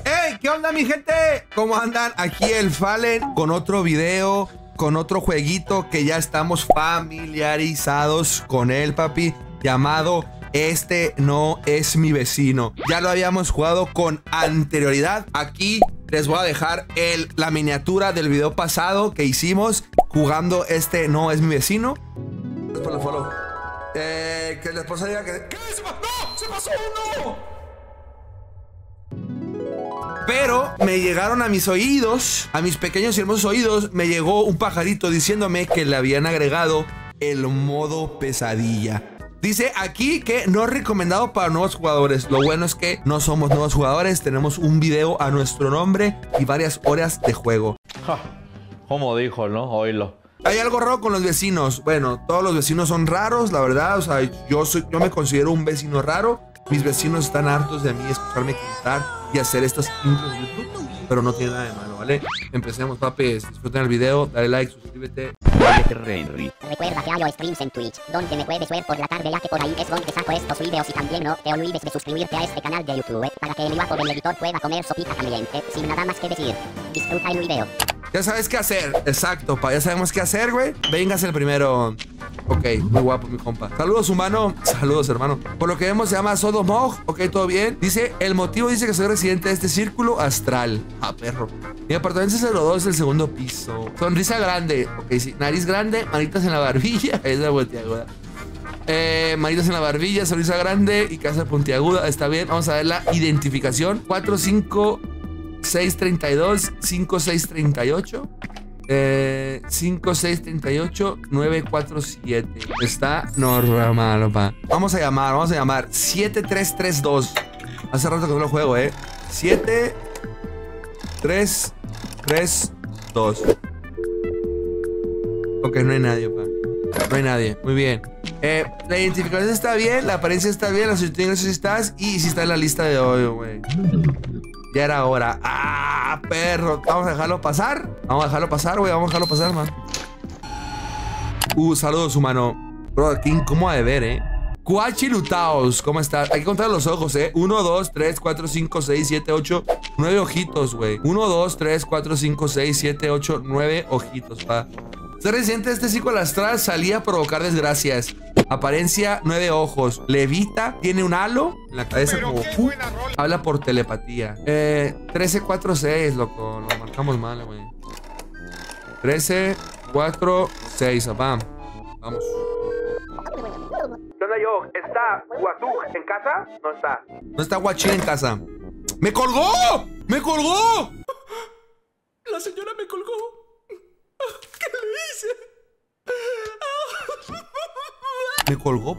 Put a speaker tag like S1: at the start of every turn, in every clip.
S1: ¡Hey! ¿Qué onda, mi gente? ¿Cómo andan? Aquí el Fallen con otro video, con otro jueguito que ya estamos familiarizados con él, papi, llamado Este No Es Mi Vecino. Ya lo habíamos jugado con anterioridad. Aquí les voy a dejar la miniatura del video pasado que hicimos jugando Este No Es Mi Vecino. Después lo follow. Que la esposa diga que... ¿Qué? ¡No! ¡Se pasó uno! Pero me llegaron a mis oídos, a mis pequeños y hermosos oídos, me llegó un pajarito diciéndome que le habían agregado el modo pesadilla. Dice aquí que no es recomendado para nuevos jugadores. Lo bueno es que no somos nuevos jugadores, tenemos un video a nuestro nombre y varias horas de juego.
S2: Como dijo, ¿no? Oílo.
S1: Hay algo raro con los vecinos. Bueno, todos los vecinos son raros, la verdad. O sea, yo me considero un vecino raro. Mis vecinos están hartos de mí escucharme cantar y hacer estas intros de YouTube, pero no tiene nada de malo, ¿vale? Empecemos, papis. Disfruten el video, dale like, suscríbete.
S3: Recuerda que hago streams en Twitch, donde me puedes ver por la tarde, ya que por ahí es donde saco estos videos. Y también no te olvides de suscribirte a este canal de YouTube, para que el guapo del editor pueda comer sopita caliente. Sin nada más que decir, disfruta el video.
S1: Ya sabes qué hacer, exacto, pa, ya sabemos qué hacer, güey. Véngase el primero. Ok, muy guapo, mi compa. Saludos, humano. Saludos, hermano. Por lo que vemos, se llama Sodomog. Ok, todo bien. Dice, el motivo dice que soy residente de este círculo astral. Ah, perro. Mi apartamento es el 02, es el segundo piso. Sonrisa grande. Ok, sí. Nariz grande, manitas en la barbilla. Es la puntiaguda. Manitas en la barbilla, sonrisa grande y casa puntiaguda. Está bien. Vamos a ver la identificación. 45632 5638 5638 947. Está normal, pa. Vamos a llamar 7332. Hace rato que no lo juego, 7332. Ok, no hay nadie, pa. No hay nadie, muy bien. La identificación está bien, la apariencia está bien, la solicitud de ingresos estás y si está en la lista de hoy, güey. Ya era hora. ¡Ah, perro! Vamos a dejarlo pasar. Vamos a dejarlo pasar, güey. Vamos a dejarlo pasar, man. Saludos, humano. Bro, qué incómodo de ver, Cuachilutaos, ¿cómo estás? Hay que contar los ojos, 1, 2, 3, 4, 5, 6, 7, 8, 9 ojitos, güey. 1, 2, 3, 4, 5, 6, 7, 8, 9 ojitos, pa. Ser residente de este ciclo astral salía a provocar desgracias. Apariencia 9 ojos. Levita, tiene un halo en la cabeza como habla por telepatía. 1346, loco. Lo marcamos mal, güey. 1346, papá. Vamos. ¿Qué onda, yo? ¿Está Guatú en casa? No está. No está Guachín en casa. ¡Me colgó! ¡Me colgó! La señora me colgó. ¿Qué le hice? Me colgó.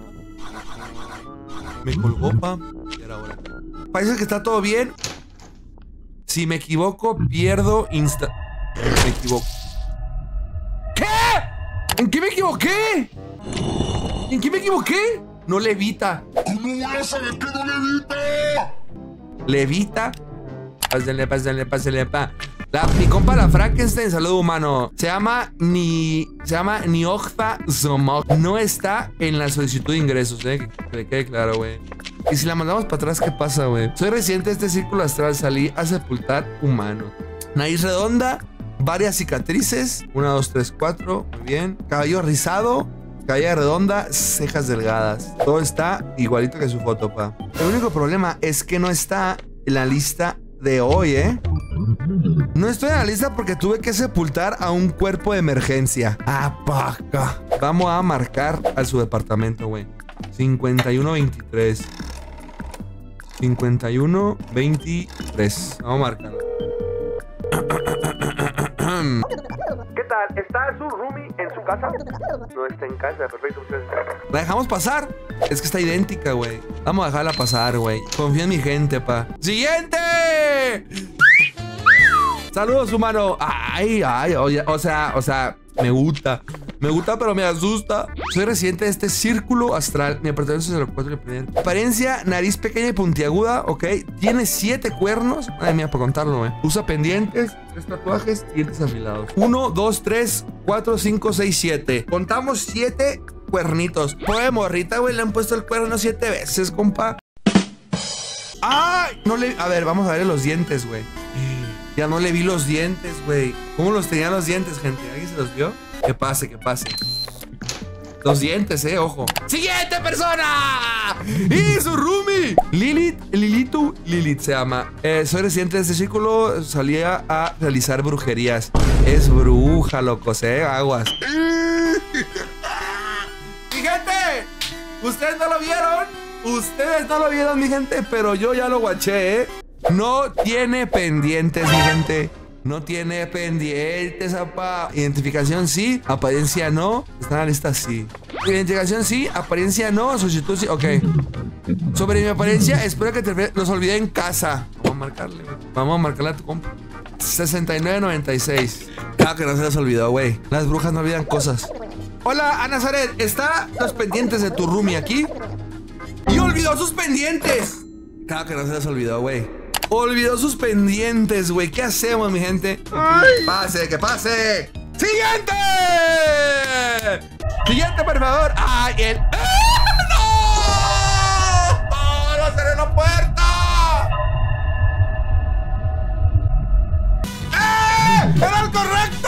S1: Me colgó, pa. Y ahora. Parece que está todo bien. Si me equivoco, pierdo Me equivoco. ¿Qué? ¿En qué me equivoqué? ¿En qué me equivoqué? No levita.
S4: ¿Cómo vas a ver que no levita?
S1: Levita. Pásale, pa. Mi compa la Frankenstein, saludo humano. Se llama Niojza Zomog. No está en la solicitud de ingresos, que le quede claro, güey. Y si la mandamos para atrás, ¿qué pasa, güey? Soy residente de este círculo astral, salí a sepultar humanos. Nariz redonda, varias cicatrices. 1, 2, 3, 4. Muy bien. Cabello rizado, cabella redonda, cejas delgadas. Todo está igualito que su foto, pa. El único problema es que no está en la lista de hoy, No estoy en la lista porque tuve que sepultar a un cuerpo de emergencia. Paca. Vamos a marcar a su departamento, güey. 5123. 5123. Vamos a marcarlo. ¿Qué tal? ¿Está su roomie en su casa? No está en casa, perfecto. ¿La dejamos pasar? Es que está idéntica, güey. Vamos a dejarla pasar, güey. Confía en mi gente, pa. ¡Siguiente! Saludos, humano. Ay, o sea, me gusta. Me gusta, pero me asusta. Soy residente de este círculo astral. Mi apartamento es 04 independiente. Apariencia, nariz pequeña y puntiaguda, ok. Tiene 7 cuernos. Ay, mía, por contarlo, güey. Usa pendientes, 3 tatuajes, dientes afilados. 1, 2, 3, 4, 5, 6, 7. Contamos 7 cuernitos. Pobre morrita, güey, le han puesto el cuerno 7 veces, compa. ¡Ay! No le... A ver, vamos a ver los dientes, güey. Ya no le vi los dientes, güey. ¿Cómo los tenían los dientes, gente? ¿Alguien se los vio? Que pase, que pase. Los dientes, ojo. ¡Siguiente persona! ¡Y su roomie! Lilith se llama. Soy residente de este círculo. Salía a realizar brujerías. Es bruja, locos, aguas. ¡Mi gente! ¿Ustedes no lo vieron? Ustedes no lo vieron, mi gente, pero yo ya lo guaché, No tiene pendientes, mi gente. No tiene pendientes, apa. Identificación sí, apariencia no. Está en la lista sí. Identificación sí, apariencia no. Solicitud sí, ok. Sobre mi apariencia, espero que te los olvidé en casa. Vamos a marcarle, güey. Vamos a marcarle a tu compa. 6996. Claro que no se les olvidó, güey. Las brujas no olvidan cosas. Hola, Anazaret. ¿Está los pendientes de tu roomie aquí? ¡Y olvidó sus pendientes! Claro que no se les olvidó, güey. Olvidó sus pendientes, güey. ¿Qué hacemos, mi gente? ¡Ay! ¡Pase, que pase! ¡Siguiente! ¡Siguiente, por favor! ¡Ay, el... ¡No! ¡No! ¡No cerré la puerta! ¡Era el correcto!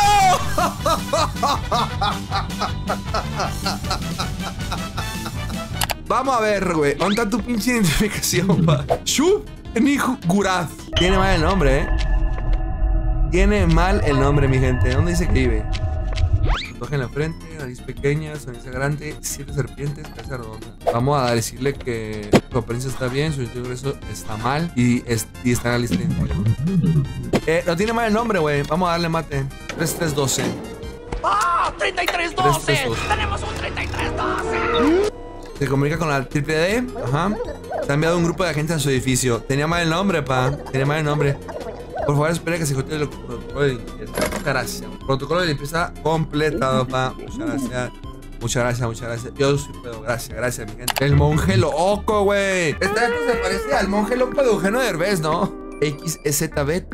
S1: Vamos a ver, güey. ¿Dónde está tu pinche identificación, pa? Shub Nihu Guraz. Tiene mal el nombre, Tiene mal el nombre, mi gente. ¿Dónde dice que vive? Tatuaje en la frente, nariz pequeña, sonrisa grande, 7 serpientes, cabeza redonda. Vamos a decirle que su apariencia está bien, su ingreso está mal y está en la lista de identificación. No tiene mal el nombre, güey. Vamos a darle mate. 3312.
S5: ¡Ah! ¡3312! ¡Tenemos un 3312!
S1: Se comunica con la triple D. Ajá. Se ha enviado un grupo de agentes a su edificio. Tenía mal el nombre, pa. Tenía mal el nombre. Por favor, espera que se ejecute el protocolo de limpieza. Muchas gracias. Protocolo de limpieza completado, pa. Muchas gracias. Muchas gracias, muchas gracias. Yo sí puedo. Gracias, gracias, mi gente. El monje loco, güey. Este se parece al monje loco de Eugenio Derbez, ¿no? XEZB,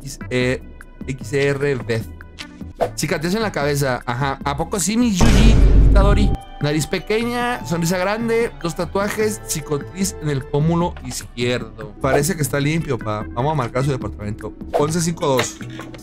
S1: XRB. Cicatriz en la cabeza. Ajá. ¿A poco sí, mi Yuji Itadori? Nariz pequeña, sonrisa grande, 2 tatuajes, cicatriz en el pómulo izquierdo. Parece que está limpio, pa. Vamos a marcar su departamento. 1152.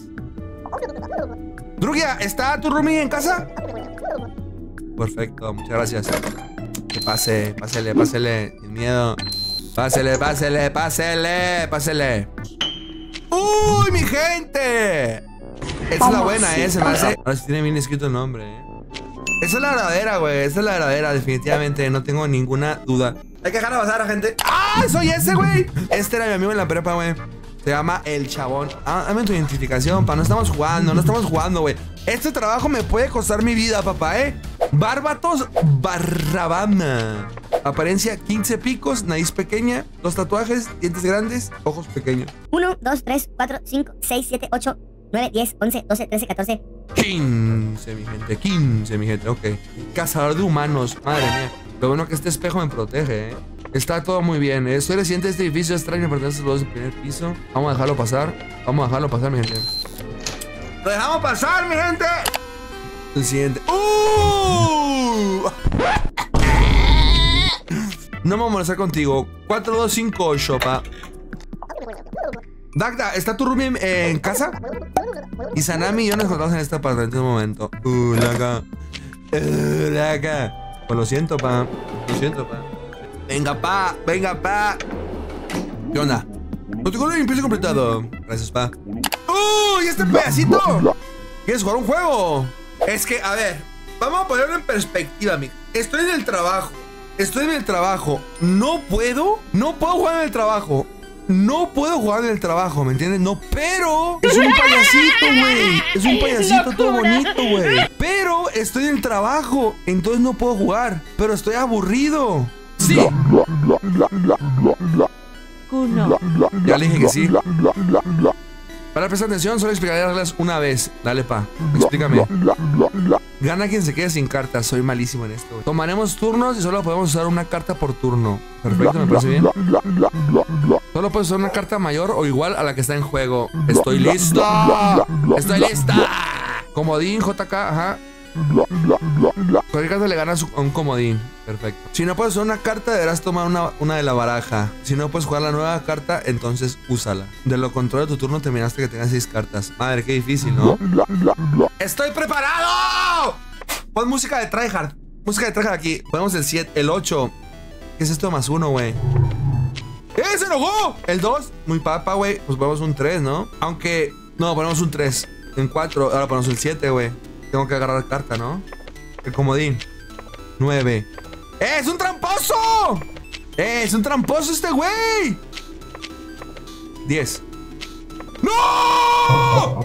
S1: Drugia, ¿está tu roomie en casa? Perfecto, muchas gracias. Que pase, pásele, pásele. Sin miedo. Pásele, pásele, pásele, pásele. ¡Uy, mi gente! Esa es la buena, se me hace. Ahora sí tiene bien escrito el nombre, Esa es la verdadera, güey. Esa es la verdadera, definitivamente. No tengo ninguna duda. Hay que dejar pasar a gente. ¡Ah! Soy ese, güey. Este era mi amigo en la prepa, güey. Se llama El Chabón. Dame tu identificación, pa. No estamos jugando, güey. Este trabajo me puede costar mi vida, papá, Bárbatos Barrabama. Apariencia 15 picos, nariz pequeña, 2 tatuajes, dientes grandes, ojos pequeños.
S6: 1, 2, 3, 4, 5, 6, 7, 8, 9, 10, 11, 12, 13, 14.
S1: 15, mi gente. 15, mi gente. Ok. Cazador de humanos. Madre mía. Lo bueno que este espejo me protege, Está todo muy bien, Soy residente de este edificio extraño, pertenece a los del primer piso. Vamos a dejarlo pasar. Vamos a dejarlo pasar, mi gente. ¡Lo dejamos pasar, mi gente! El siguiente. No me voy a molestar contigo. 4258, pa. Dagda, ¿está tu roomie en casa? Y Sanami y yo nos encontramos en este apartamento en un momento. Laga. Pues lo siento, pa. Lo siento, pa. Venga, pa. Venga, pa. ¿Qué onda? Protocolo de limpieza completado. Gracias, pa. ¡Uy! ¿Este pedacito? ¿Quieres jugar un juego? Es que, a ver, vamos a ponerlo en perspectiva, amigo. Estoy en el trabajo. No puedo jugar en el trabajo. No puedo jugar en el trabajo, ¿me entiendes? No, pero es un payasito, güey. Es un payasito todo bonito, güey. Pero estoy en el trabajo, entonces no puedo jugar. Pero estoy aburrido. Sí. Ya le dije que sí. Para prestar atención, solo explicaré las reglas una vez. Dale, pa. Explícame. Gana quien se quede sin cartas. Soy malísimo en esto, güey. Tomaremos turnos y solo podemos usar una carta por turno. Perfecto, me parece bien. Solo puedes usar una carta mayor o igual a la que está en juego. ¡Estoy lista! ¡Estoy lista! Comodín, JK, ajá. Cualquier carta le ganas a un comodín. Perfecto. Si no puedes usar una carta, deberás tomar una de la baraja. Si no puedes jugar la nueva carta, entonces úsala. De lo contrario, tu turno terminaste que tengas 6 cartas. Madre, qué difícil, ¿no? ¡Estoy preparado! Pon música de tryhard. Música de tryhard aquí. Ponemos el 7, el 8. ¿Qué es esto más 1, güey? ¡Se enojó! El 2, muy papa, güey. Pues ponemos un 3, ¿no? Aunque... No, ponemos un 3. En 4, ahora ponemos el 7, güey. Tengo que agarrar carta, ¿no? El comodín. 9. ¡Es un tramposo! ¡Es un tramposo este güey! 10. ¡No!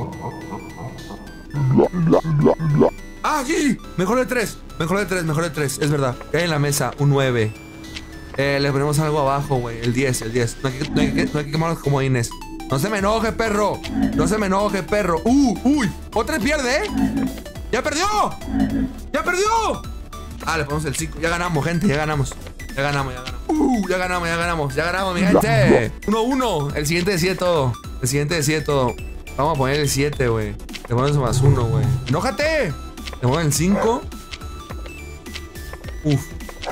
S1: ¡Ah, sí! Mejor de 3. Mejor de 3, mejor de 3. Es verdad. Cae en la mesa. Un 9. Le ponemos algo abajo, güey. El 10, el 10. No hay que quemar los comodines. No se me enoje, perro. No se me enoje, perro. Uy. Otra pierde, ¿eh? ¡Ya perdió! ¡Ya perdió! Ah, le ponemos el 5. Ya ganamos, gente. Ya ganamos. Ya ganamos. Ya ganamos. Ya ganamos, mi gente. 1-1. El siguiente decide todo. El siguiente decide todo. Vamos a poner el 7, güey. Le ponemos más 1, güey. ¡Enójate! Le ponemos el 5. Uf.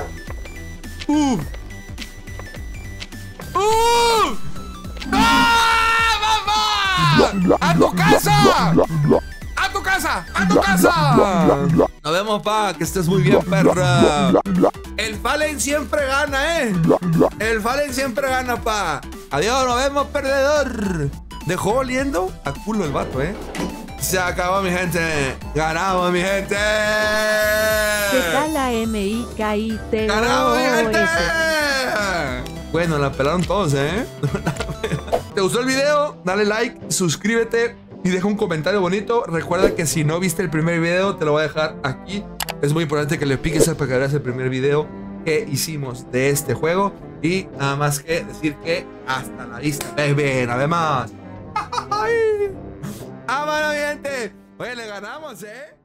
S1: ¡Ah, mamá! ¡A tu casa! ¡A tu casa! ¡A tu casa! Nos vemos, pa. Que estés muy bien, perra. El Fallen siempre gana, ¿eh? El Fallen siempre gana, pa. Adiós, nos vemos, perdedor. Dejó oliendo a culo el vato, ¿eh? Se acabó, mi gente. Ganamos, mi gente.
S7: ¿Qué tal la MIKIT?
S1: ¡Ganamos, mi gente! Bueno, la pelaron todos, ¿eh? ¿Te gustó el video? Dale like, suscríbete y deja un comentario bonito. Recuerda que si no viste el primer video, te lo voy a dejar aquí. Es muy importante que le piques para que veas el primer video que hicimos de este juego. Y nada más que decir que hasta la vista, baby. Nos vemos. ¡Vámonos, mi gente! Oye, le ganamos, ¿eh?